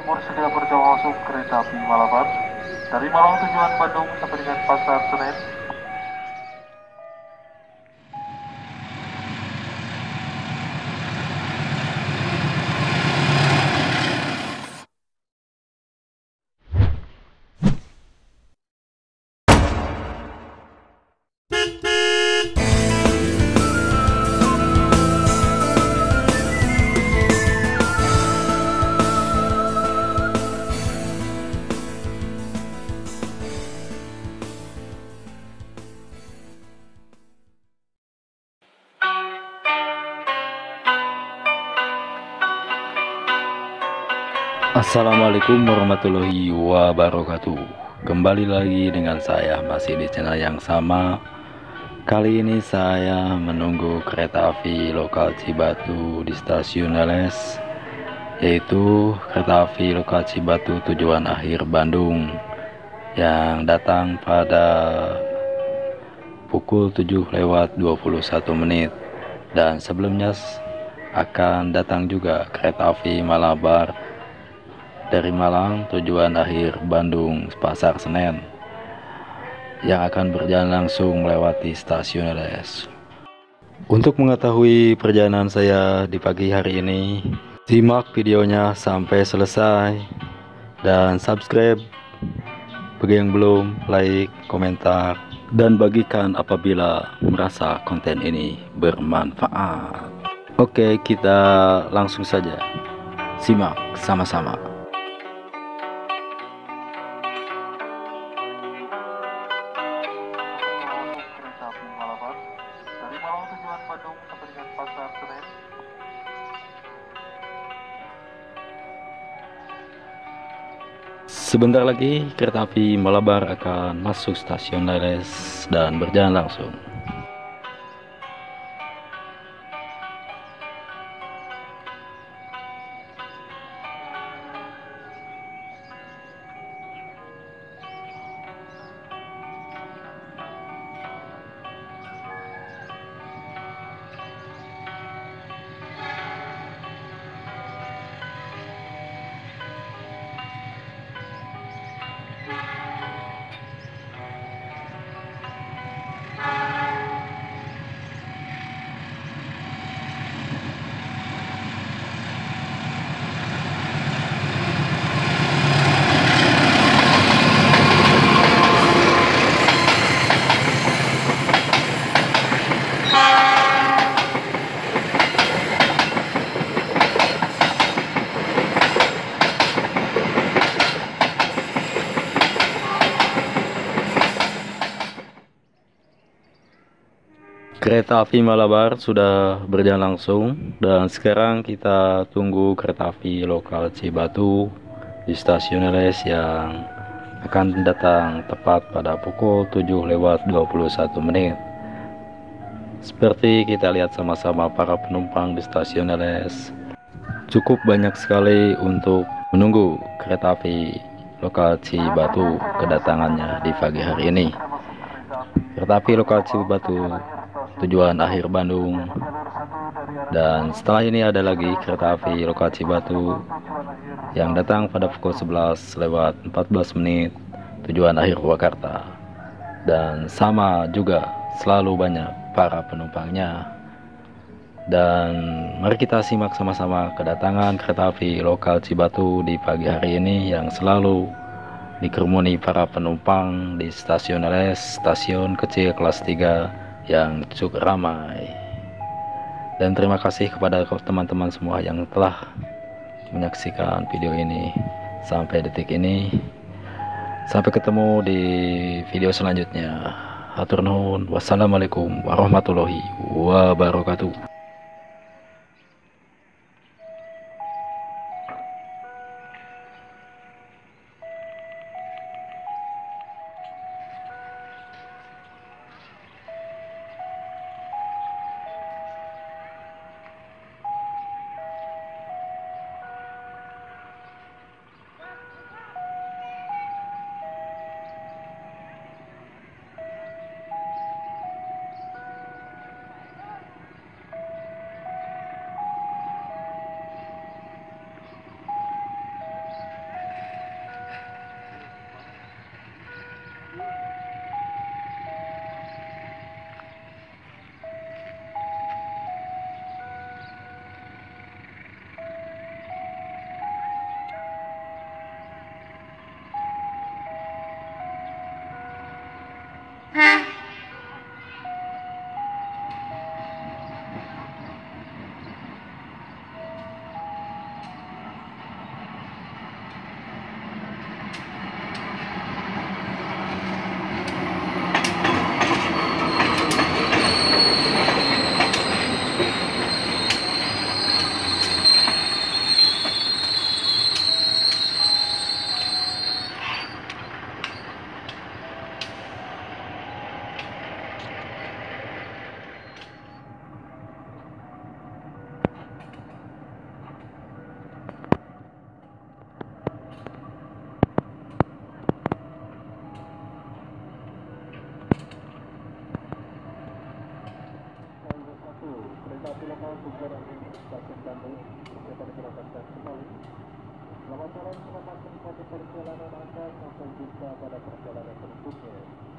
Timur segera berjalan masuk kereta api Malabar dari Malang tujuan Bandung sampai dengan Pasar Senen. Assalamualaikum warahmatullahi wabarakatuh. Kembali lagi dengan saya, masih di channel yang sama. Kali ini saya menunggu kereta api lokal Cibatu di stasiun Leles, yaitu kereta api lokal Cibatu tujuan akhir Bandung yang datang pada pukul 7:21. Dan sebelumnya akan datang juga kereta api Malabar dari Malang tujuan akhir Bandung Pasar Senen yang akan berjalan langsung melewati stasiun Leles. Untuk mengetahui perjalanan saya di pagi hari ini, simak videonya sampai selesai dan subscribe bagi yang belum, like, komentar, dan bagikan apabila merasa konten ini bermanfaat. Oke, kita langsung saja simak sama-sama. Kereta api Malabar dari Malang tujuan Bandung sampai dengan Pasar Senen. Sebentar lagi kereta api Malabar akan masuk stasiun Leles dan berjalan langsung. Kereta api Malabar sudah berjalan langsung dan sekarang kita tunggu kereta api lokal Cibatu di stasiun Leles yang akan datang tepat pada pukul 7:21. Seperti kita lihat sama-sama para penumpang di stasiun Leles, cukup banyak sekali untuk menunggu kereta api lokal Cibatu kedatangannya di pagi hari ini. Kereta api lokal Cibatu tujuan akhir Bandung, dan setelah ini ada lagi kereta api lokal Cibatu yang datang pada pukul 11:14 tujuan akhir Purwakarta, dan sama juga selalu banyak para penumpangnya. Dan mari kita simak sama-sama kedatangan kereta api lokal Cibatu di pagi hari ini yang selalu dikerumuni para penumpang di stasiun Leles, stasiun kecil kelas 3 yang cukup ramai. Dan terima kasih kepada teman-teman semua yang telah menyaksikan video ini sampai detik ini. Sampai ketemu di video selanjutnya. Hatur nuhun. Wassalamualaikum warahmatullahi wabarakatuh. Kereta api lokal Tujuan Stasiun Bandung dapat diberangkatkan kembali. Selamat jalan, selamat menikmati perjalanan Anda sampai jumpa pada perjalanan berikutnya.